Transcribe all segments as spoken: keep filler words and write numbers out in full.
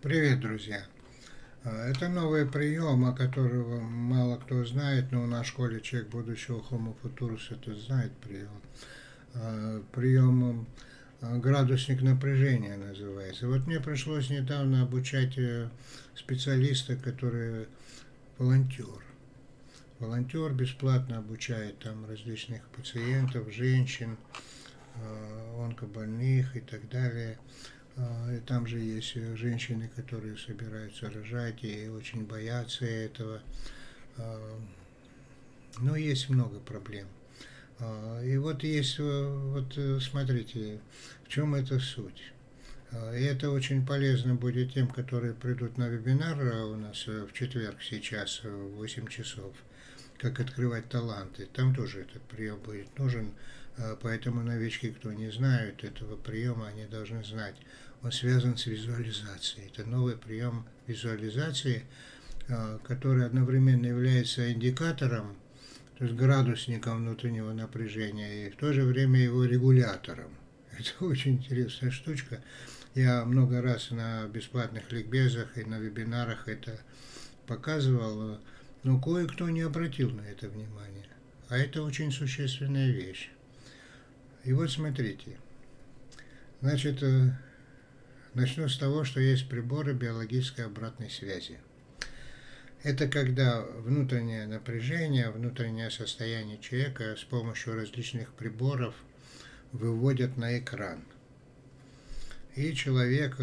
Привет, друзья! Это новый прием, о котором мало кто знает, но у нас в школе «Человек будущего» Homo Futurus это знает прием. Прием градусник напряжения называется. Вот мне пришлось недавно обучать специалиста, который волонтер. Волонтер бесплатно обучает там различных пациентов, женщин, онкобольных и так далее. И там же есть женщины, которые собираются рожать и очень боятся этого. Но есть много проблем. И вот есть, вот смотрите, в чем эта суть. И это очень полезно будет тем, которые придут на вебинар у нас в четверг сейчас в восемь часов, как открывать таланты. Там тоже этот прием будет нужен, поэтому новички, кто не знают этого приема, они должны знать. Он связан с визуализацией. Это новый прием визуализации, который одновременно является индикатором, то есть градусником внутреннего напряжения, и в то же время его регулятором. Это очень интересная штучка. Я много раз на бесплатных ликбезах и на вебинарах это показывал, но кое-кто не обратил на это внимание. А это очень существенная вещь. И вот смотрите. Значит, начну с того, что есть приборы биологической обратной связи. Это когда внутреннее напряжение, внутреннее состояние человека с помощью различных приборов выводят на экран. И человек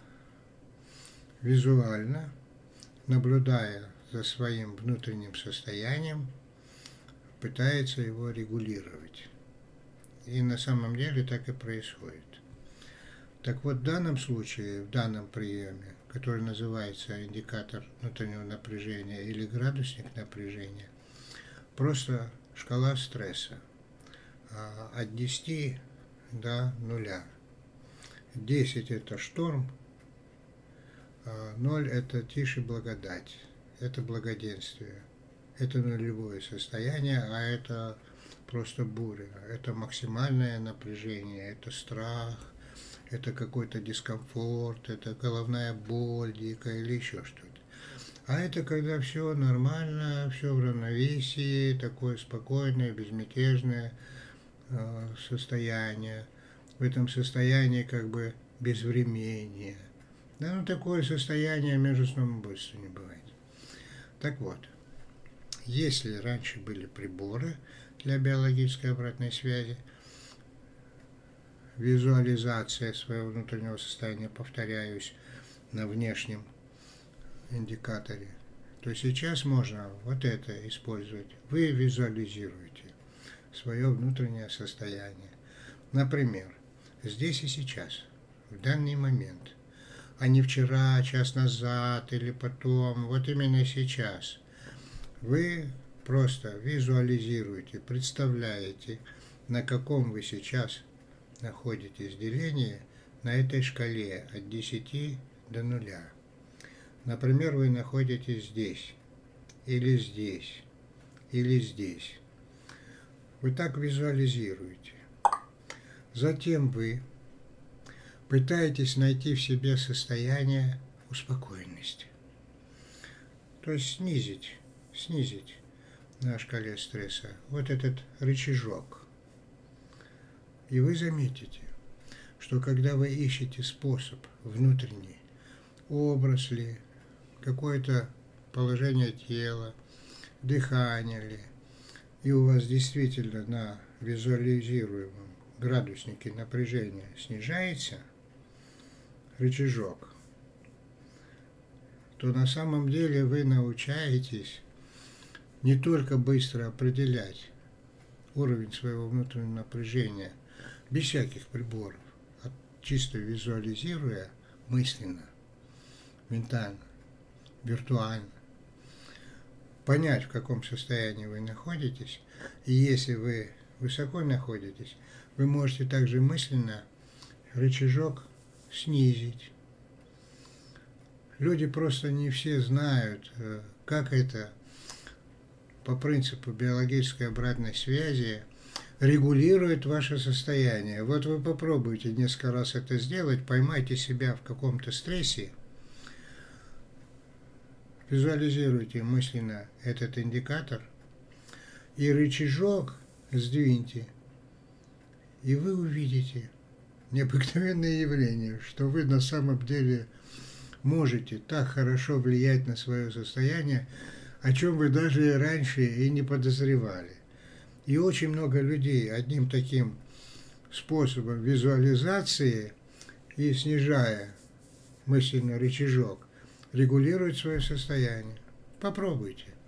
визуально, наблюдая за своим внутренним состоянием, пытается его регулировать. И на самом деле так и происходит. Так вот, в данном случае, в данном приеме, который называется индикатор внутреннего напряжения или градусник напряжения, просто шкала стресса от десяти до нуля. десять – это шторм, ноль – это тишь и благодать, это благоденствие, это нулевое состояние, а это просто буря, это максимальное напряжение, это страх, это какой-то дискомфорт, это головная боль дикая или еще что-то. А это когда все нормально, все в равновесии, такое спокойное, безмятежное э, состояние. В этом состоянии как бы безвремение. Да, ну такое состояние между сном и бодрством не бывает. Так вот, если раньше были приборы для биологической обратной связи, визуализация своего внутреннего состояния, повторяюсь, на внешнем индикаторе, то сейчас можно вот это использовать. Вы визуализируете свое внутреннее состояние. Например, здесь и сейчас, в данный момент, а не вчера, час назад или потом, вот именно сейчас. Вы просто визуализируете, представляете, на каком вы сейчас находитесь делении на этой шкале от десяти до нуля. Например, вы находитесь здесь, или здесь, или здесь. Вы так визуализируете. Затем вы пытаетесь найти в себе состояние успокоенности. То есть снизить, снизить на шкале стресса вот этот рычажок. И вы заметите, что когда вы ищете способ внутренний, образ ли, какое-то положение тела, дыхание ли, и у вас действительно на визуализируемом градуснике напряжения снижается рычажок, то на самом деле вы научаетесь не только быстро определять уровень своего внутреннего напряжения, без всяких приборов, а чисто визуализируя мысленно, ментально, виртуально, понять, в каком состоянии вы находитесь, и если вы высоко находитесь, вы можете также мысленно рычажок снизить. Люди просто не все знают, как это по принципу биологической обратной связи регулирует ваше состояние. Вот вы попробуйте несколько раз это сделать, поймайте себя в каком-то стрессе, визуализируйте мысленно этот индикатор и рычажок сдвиньте, и вы увидите необыкновенное явление, что вы на самом деле можете так хорошо влиять на свое состояние, о чем вы даже раньше и не подозревали. И очень много людей одним таким способом визуализации и снижая мысленный рычажок регулируют свое состояние. Попробуйте.